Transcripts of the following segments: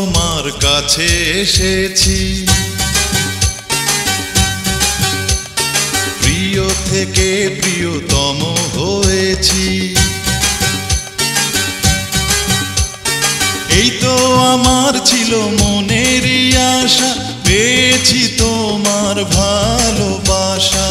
তোমার কাছে এসেছি, প্রিয় থেকে প্রিয়তম হয়েছি। এই তো আমার ছিল মনেরই আশা, পেয়েছি তোমার ভালোবাসা।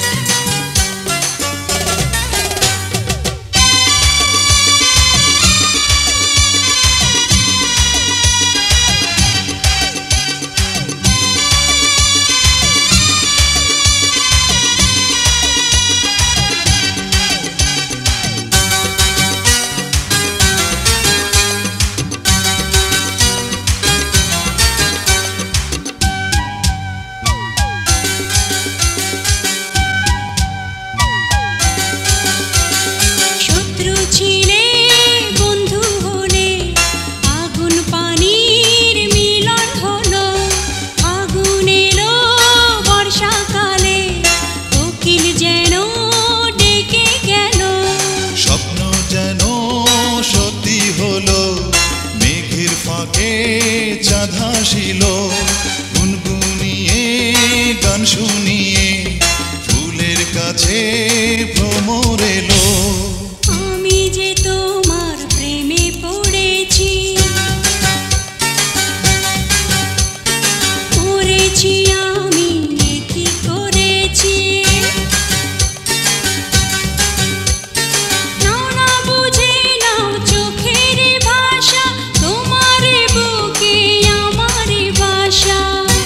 চাঁদ হাসিল গুনগুনিয়ে গান শুনিয়ে, ফুলের কাছে ভ্রমর এলো। আমি যে তোমার প্রেমে পড়েছি, পড়েছি আমি কি করেছি। নাও না বুঝে নাও চোখের ভাষা, তোমার বুকে আমার ভাষা।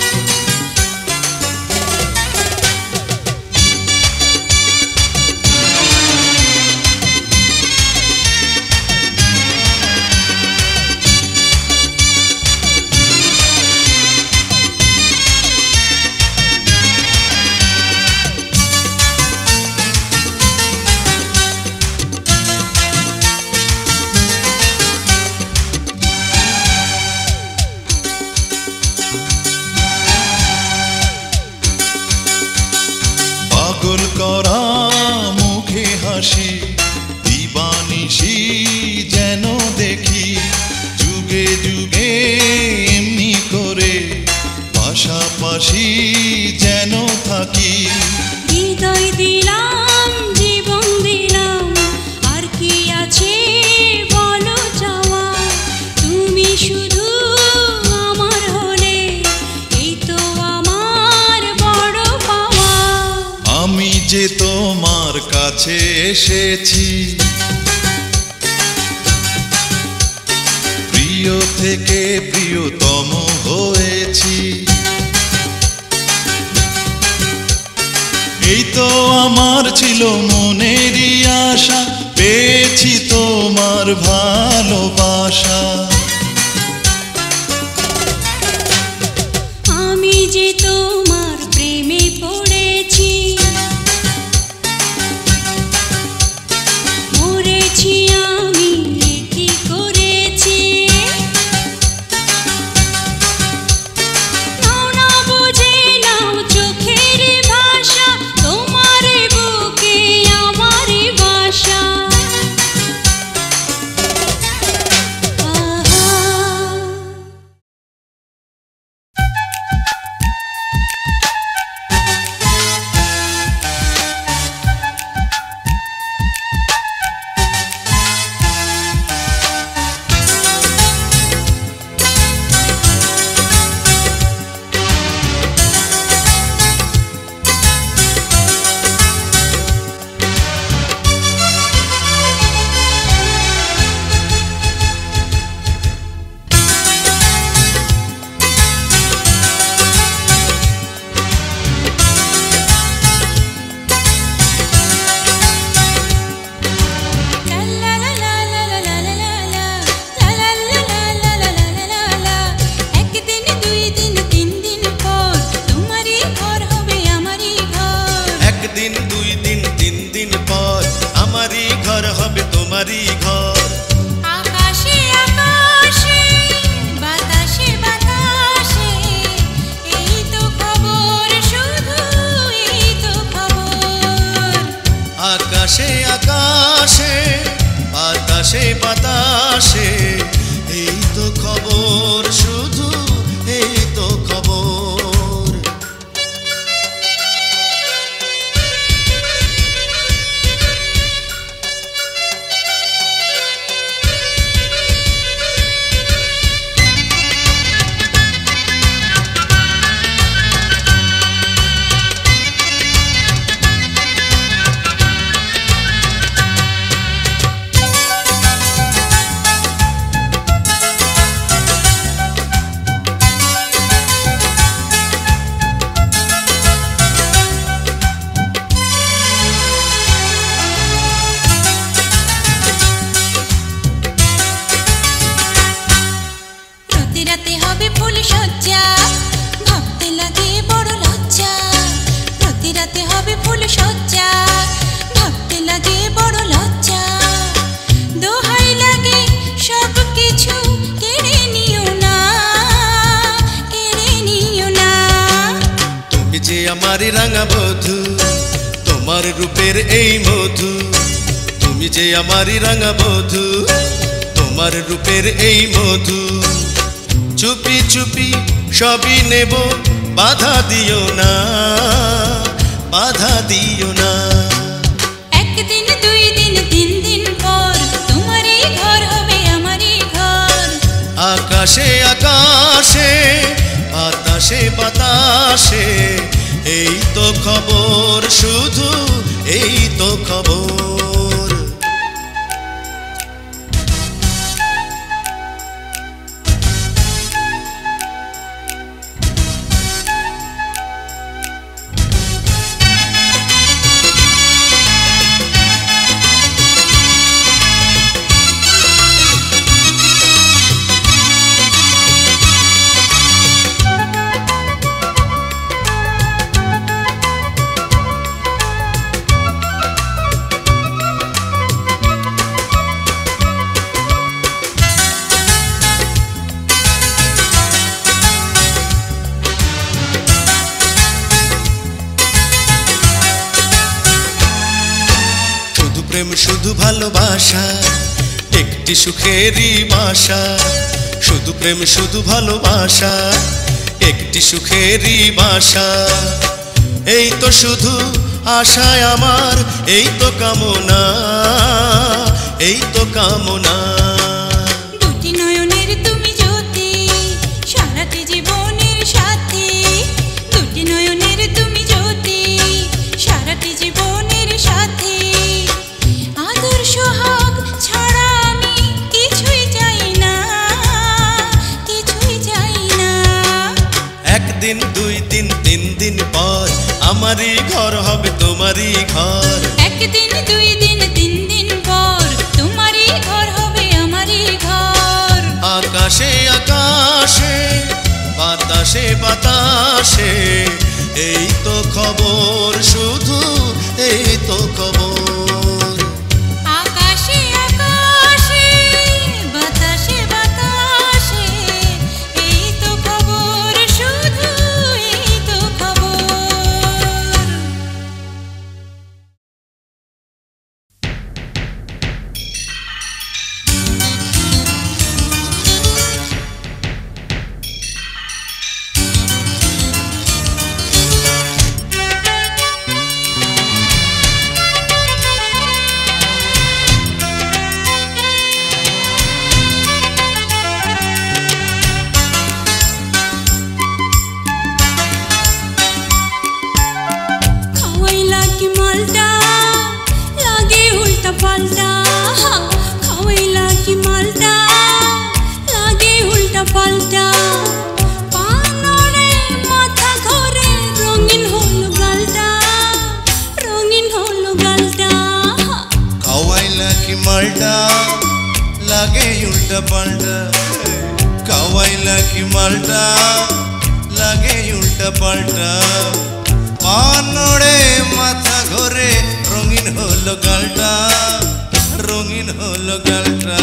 পাগল করা মুখে হাসি, দিবানিশি যেন দেখি, যুগে যুগে এমনি করে পাশাপাশি যেন থাকি। হৃদয় দিলাম, জীবন দিলাম, আর কি আছে বলো চাওয়া। তুমি শুধু আমার হলে, এই তো আমার বড় পাওয়া। আমি যে তোমার কাছে এসেছি, প্রিয় থেকে প্রিয়তম হয়েছি। এই তো আমার ছিল মনেরই আশা, পেয়েছি তোমার ভালোবাসা। আমি যে তোমার প্রেমে পড়েছি, মরেছি আমি কি করেছি। নাও না বুঝে নাও চোখের ভাষা, তোমার বুকে আমার ভাষা। তোমারই ঘর। আকাশে আকাশে বাতাসে বাতাসে এই তো খবর, শুধু এই তো খবর। আকাশে আকাশে বাতাসে বাতাসে এই তো তো খবর, শুধু এই তো খবর। রাতে হবে ফুল সজ্জা, ভাবতে লাগে বড় লজ্জা। প্রতি রাতে হবে ফুল সজ্জা, ভাবতে লাগে বড় লজ্জা। দোহাই লাগে সব কিছু কেড়ে নিও না, কেড়ে নিও না। তুমি যে আমার রাঙা বধূ, তোমার রূপের এই মধু। তুমি যে আমার রাঙা বধূ, তোমার রূপের এই মধু। চুপি চুপি সবই নেব, বাধা দিও না, বাধা দিও না। একদিন দুই দিন তিন দিন পর তোমারই ঘর হবে আমারই ঘর। আকাশে আকাশে, বাতাসে বাতাসে, এই তো খবর, শুধু এই তো খবর। প্রেম শুধু ভালোবাসা, একটি সুখেরই বাসা। শুধু প্রেম শুধু ভালোবাসা, একটি সুখেরই বাসা। এই তো শুধু আশায় আমার, এই তো কামনা, এই তো কামনা। দুটি নয়নের তুমি জ্যোতি, সারাটি জীবনের সাথী। দুটি নয়নের তুমি জ্যোতি, সারাটি জীবনের সাথী। আদর সোহাগ ছাড়া আমি কিছুই চাই না, কিছুই চাই না। একদিন দুই দিন তিন দিন পর আমারই ঘর হবে তোমারই ঘর। একদিন দুই দিন তিন দিন পর তোমারই ঘর হবে আমারই ঘর। আকাশে আকাশে, বাতাসে বাতাসে, এই তো খবর, শুধু এই তো খবর। আকাশে আকাশে, বাতাসে বাতাসে, এই তো খবর, শুধু এই তো খবর। খাওয়াইলা কি মালটা, লাগে উল্টা পাল্টা। খাওয়াইলা কি মালটা, লাগে উল্টা পাল্টা। পানরে মাথা ঘরে রঙিন হলো গালটা, রঙিন হলো গালটা। খাওয়াইলা কি মালটা, লাগে উল্টা পাল্টা। খাওয়াইলা কি মালটা, লাগে উল্টা পাল্টা। পানড়ে মাথা ঘরে রঙিন হলো গালটা, রঙিন হলো গালটা।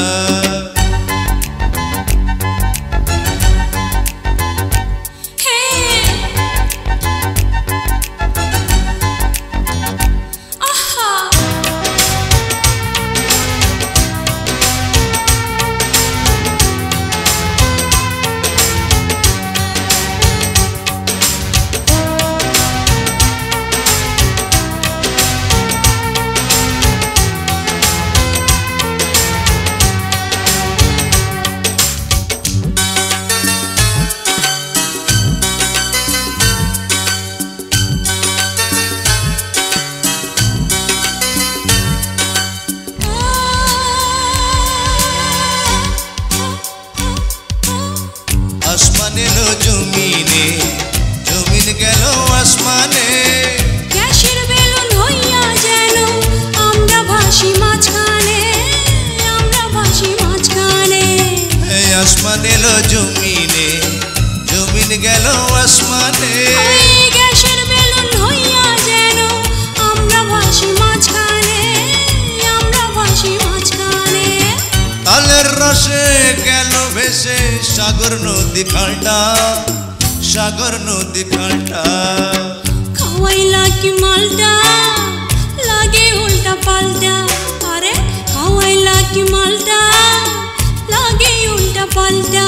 নদী খালটা, সাগর নদী খালটা। খাওয়াইলা কি মালটা, লাগে উল্টা পাল্টা। আরে খাওয়াইলা কি মালটা, লাগে উল্টা পাল্টা।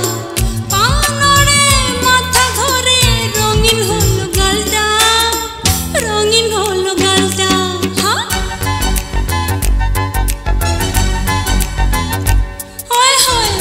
পানরে মাথা ধরে রঙিন হলো গালটা, রঙিন হলো গালটা। হ্যাঁ হয় হয়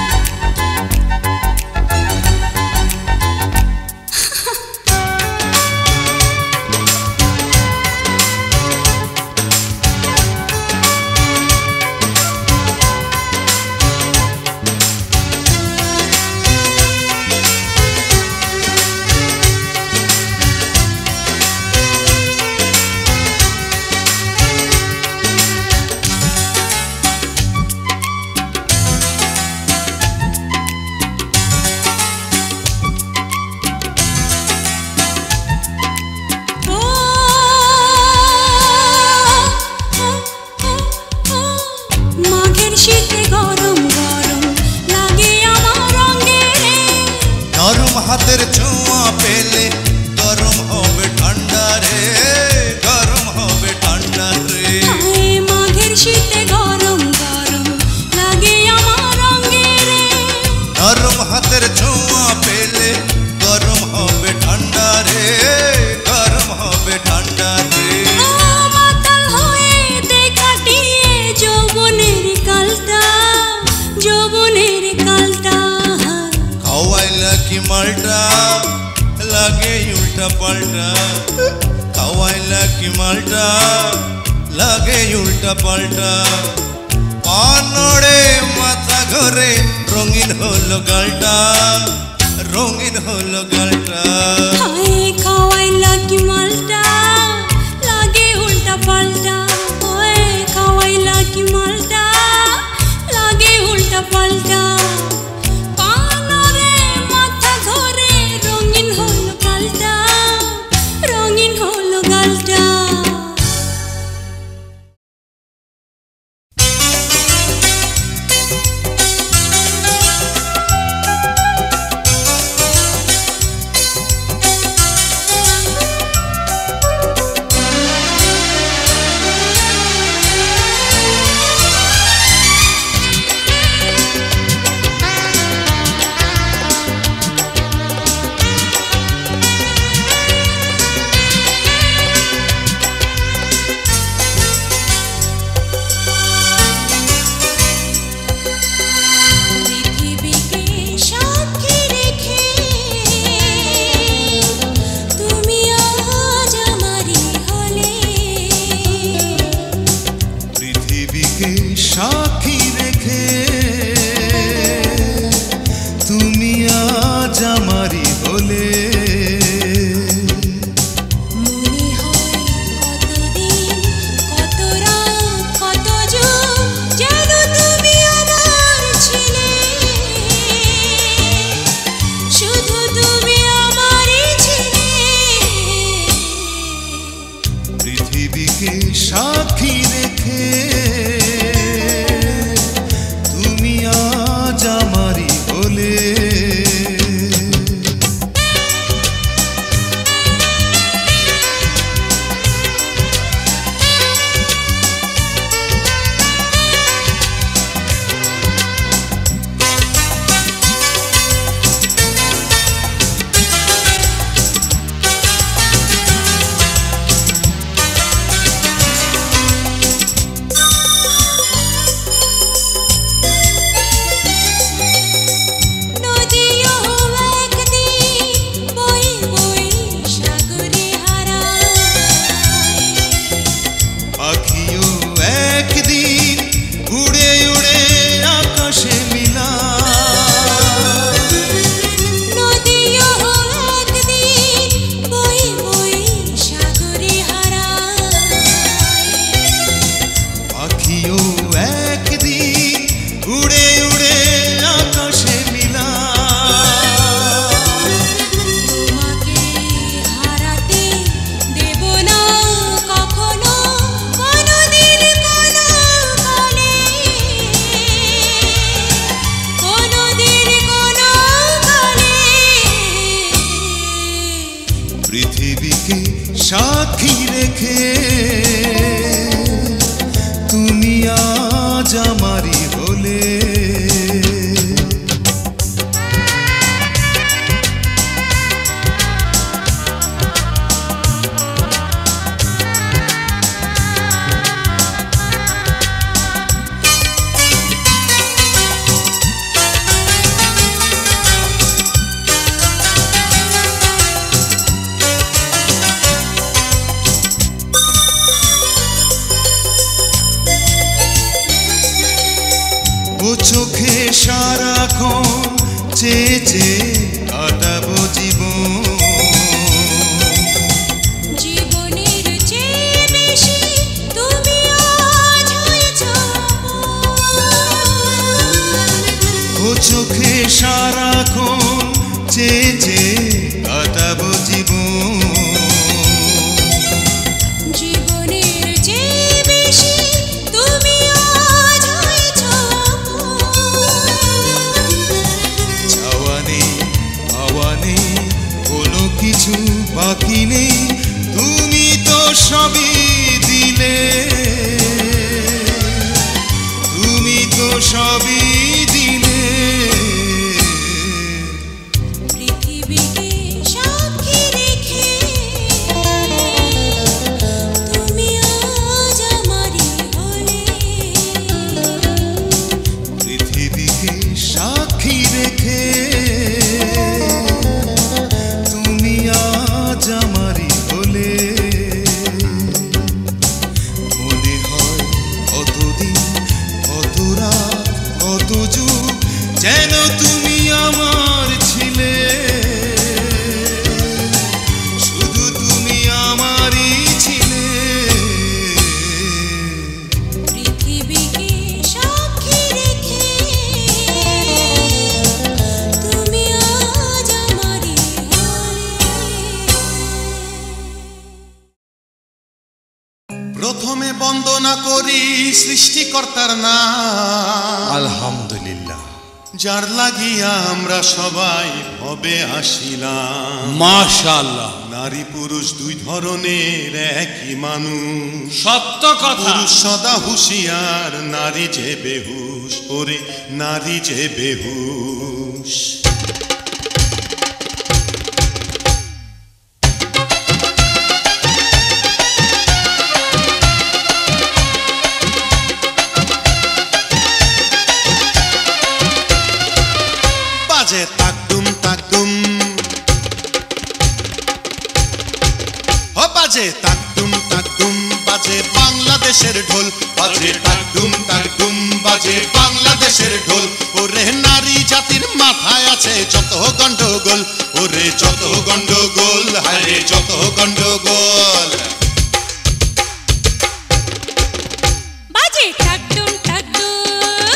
মাঘের শীতে গরম গরম লাগে আমার রঙে রে। নরম হাতের ছোঁয়া পেলে গরম হবে ঠান্ডা রে, গরম হবে ঠান্ডা রে। হায় মাঘের শীতে গরম গরম লাগে আমার রঙে রে। নরম হাতের ছোঁয়া পেলে গরম হবে ঠান্ডা রে, গরম হবে ঠান্ডা রে। ও মাতাল হয়ে দেখাটিয়ে যৌবনের কালটা, যৌবনের কালটা। খাওয়াইলা কি মালটা, লাগে উল্টা পাল্টা। খাওয়াইলা কি মালটা, লাগে উল্টা পাল্টা। পানড়ে মাথা ঘরে রঙিন হলো গালটা, রঙিন হলো গালটা। হায় খাওয়াইলা কি মালটা, লাগে উল্টা পাল্টা। ওই খাওয়াইলা কি মালটা, লাগে উল্টা পাল্টা। পানরে মাথা ধরে রঙিন হলো গালটা, রঙিন হলো গালটা। পৃথিবীকে সাক্ষী রেখে তুমি আজ আমারই হলে। পৃথিবীকে সাক্ষী রেখে তুমি আজ আমারই হলে। মনে হয় কতদিন কত রাত কত যুগ যেন তুমি আমার ছিলে, শুধু তুমি আমারই ছিলে। পৃথিবীকে সাক্ষী রেখে তুমি আজ আমারই হলে। পৃথিবীকে সাক্ষী রেখে তুমি আজ আমারই হলে। চোখে সারাক্ষণ চেয়ে চেয়ে কাটাবো জীবন, জীবনের চেয়ে বেশি তুমি আজ হয়েছ ও চোখে সারাক্ষণ চেয়ে চেয়ে কাটাবো জীবন, জীবনের চেয়ে বেশি তুমি আজ হয়েছ কোনো কিছু বাকি নেই, তুমি তো সবই দিলে, তুমি তো সবই দিলে। পৃথিবীকে সাক্ষী রেখে তুমি আজ আমারই হলে। পৃথিবীকে সাক্ষী রেখে আজ আমারই হলে। মনে হয় কতদিন কত রাত কত যুগ যেন তুমি আমার ছিলে, শুধু তুমি আমারই ছিলে। পৃথিবীকে সাক্ষী রেখে তুমি আজ আমারই প্রথমে বন্দনা করি সৃষ্টিকর্তার নাম, আলহামদুলিল্লাহ, যার লাগিয়া আমরা সবাই ভবে আসিলাম। মাশাআল্লাহ, নারী পুরুষ দুই ধরনের একই মানুষ, সত্য কথা। পুরুষ সদা হুঁশিয়ার, নারী যে বেহুশ, ওরে নারী যে বেহুশ। বাজে তাকদুম তাকদুম, ও বাজে তাকদুম তাকদুম, বাজে বাংলাদেশের ঢোল, বাজে তাকদুম তাকদুম, বাজে বাংলাদেশের ঢোল। ওরে নারী জাতির মাথায় আছে যত গন্ডগোল, ওরে যত গন্ডগোল, হায়রে যত গন্ডগোল। বাজে টাকডুম টাকডুম,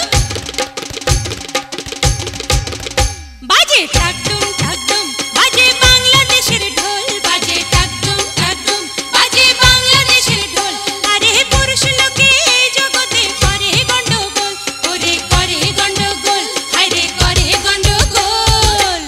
বাজে টাকডুম টাকডুম, বাজে বাংলাদেশের ঢোল, বাজে টাকডুম টাকডুম, বাজে বাংলাদেশের ঢোল। আরে পুরুষ লোকে এই জগতে করে গন্ডগোল, ওরে করে গন্ডগোল, হায়রে করে গন্ডগোল।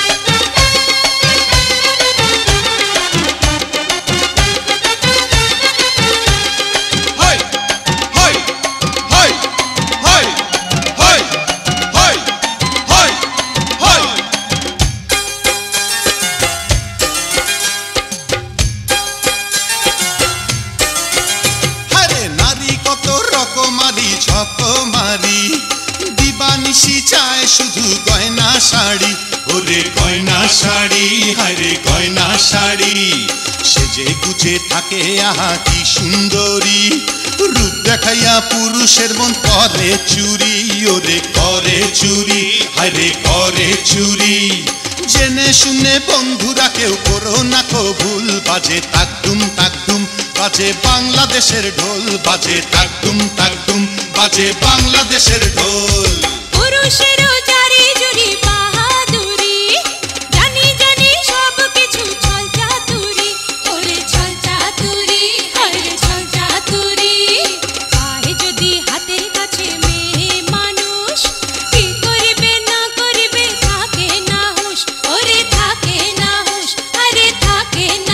ঝকমারি দিবানিশি চায় শুধু গয়না শাড়ি, ওরে গয়না শাড়ি, হায়রে গয়না শাড়ি। সেজে গুজে থাকে আহা কি সুন্দরী, রূপ দেখাইয়া পুরুষের মন করে চুরি, ওরে করে চুরি, হায়রে করে চুরি। জেনে শুনে বন্ধুরা কেউ করো না কবুল, বাজে তাকদুম তাকদুম, বাজে বাংলাদেশের ঢোল, বাজে তাকদুম তাকদুম, বাজে বাংলাদেশের ঢোল। পুরুষেরও জারি জুরি বাহাদুরি, জানি জানি সব কিছু ছল চাতুরি, ওরে ছল চাতুরি, হায়রে ছল চাতুরি। পায়ে যদি হাতের কাছে মেয়ে মানুষ, কি করিবে না করিবে থাকে না হুঁশ, ওরে থাকে না হুঁশ, আরে থাকে না।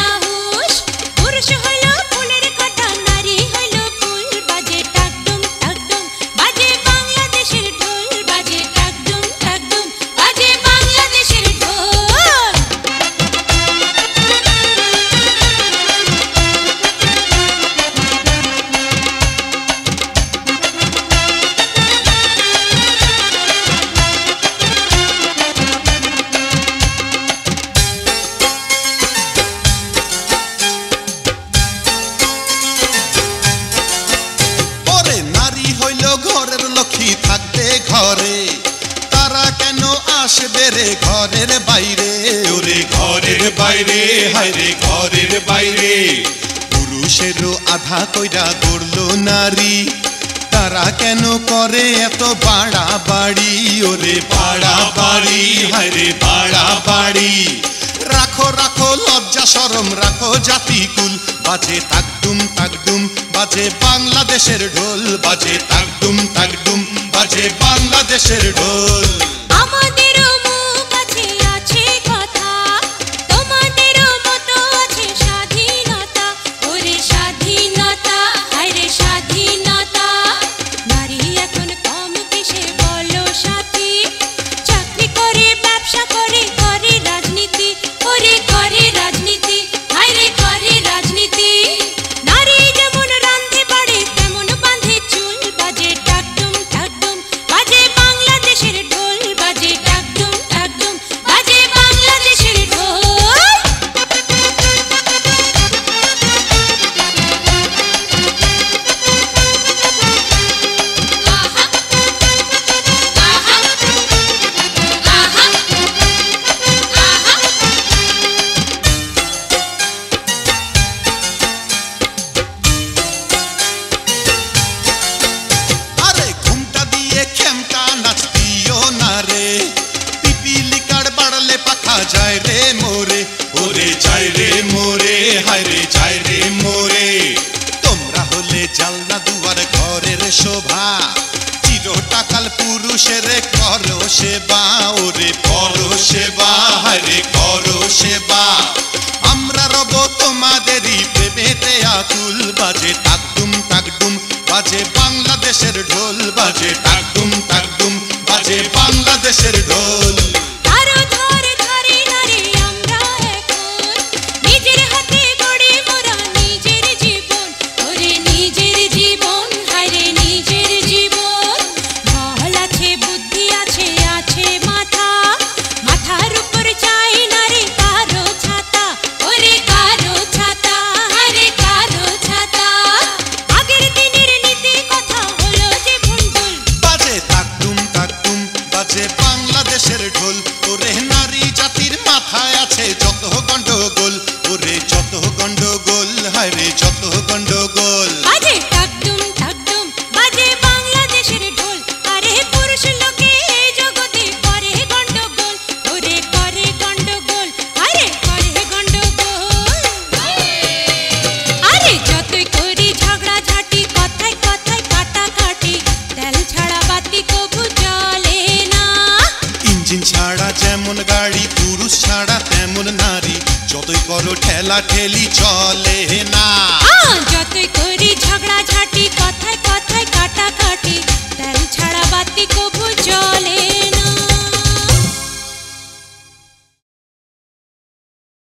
বাইরে, ওরে ঘরের বাইরে, হায়রে ঘরের বাইরে। পুরুষেরও আধা কইরা গড়ল নারী, তারা কেন করে এত বাড়াবাড়ি, ওরে বাড়াবাড়ি, হায়রে বাড়াবাড়ি। রাখো রাখো লজ্জা শরম, রাখো জাতিকুল, বাজে তাকডুম তাকডুম, বাজে বাংলাদেশের ঢোল, বাজে তাকডুম তাকডুম, বাজে বাংলাদেশের ঢোল। আমাদেরও মুখ আছে, আছে কথা, তোমাদেরও মতো আছে স্বাধীনতা, ওরে স্বাধীনতা, হায়রে স্বাধীনতা। নারী এখন কম কিসে বলো সাথী, চাকরি করে ব্যবসা করে, করে রাজনীতি, ওরে করে রাজনীতি, হায়রে করে রাজনীতি। নারী যেমন রাঁধে বাড়ে তেমন বাঁধে চুল, বাজে টাকডুম টাকডুম, বাজে বাংলাদেশের ঢোল, বাজে টাকডুম টাকডুম, বাজে বাংলাদেশের ঢোল। আহা আহা আহা আহা। আরে ঘুমটা দিয়ে খেমটা নাচ দিও না রে, পিপিলি কার বাড়লে পাখা যায় রে মোরে, ওরে যায় রে মোরে, হায়রে যায় রে মোরে। তোমরা হলে জালনা দুয়ার ঘরের শোভা, চিরটাকাল পুরুষের করো সেবা, ওরে করো সেবা, হায়রে করো সেবা। আমরা রব তোমাদেরই প্রেমেতে আকুল, বাজে তাকডুম তাকডুম, বাজে বাংলাদেশের ঢোল, বাজে তাকডুম তাকডুম, বাজে বাংলাদেশের ঢোল। আরো ধরে ধরে নারী আমরা এখন, নিজের হাতে গড়ে মোরা নিজের জীবন, ওরে নিজের জীবন, হায়রে নিজের জীবন। বল আছে, বুদ্ধি আছে, আছে মাথা, মাথার উপর চাই নারী কারো ছাতা, ওরে কারো ছাতা, হায়রে কারো ছাতা। আগের দিনের নীতি কথা হলো যে ভুলভুল, বাজে তাকডুম তাকডুম, বাজে বাংলাদেশের ঢোল, ওরে নারী জাতির মাথায় আছে যত গন্ডগোল, ওরে যত গন্ডগোল, হায়রে যত গন্ডগোল। বাজে টাকডুম টাকডুম, বাজে বাংলাদেশের ঢোল। আরে পুরুষ লোকে এই জগতে করে গন্ডগোল, ওরে করে গন্ডগোল, আরে করে গন্ডগোল। আরে যতই করি ঝগড়া ঝাঁটি, কথায় কথায় কাটাকাটি, তেল ছাড়া বাতি কবু জ্বলে না। ইঞ্জিন ছাড়া যেমন গাড়ি, পুরুষ ছাড়া তেমন নারী, যতই করো ঠেলা ঠেলি চলে না। যতই করি ঝগড়া ঝাঁটি, কথায় কথায় কাটাকাটি, তেল ছাড়া বাতি কবু জ্বলে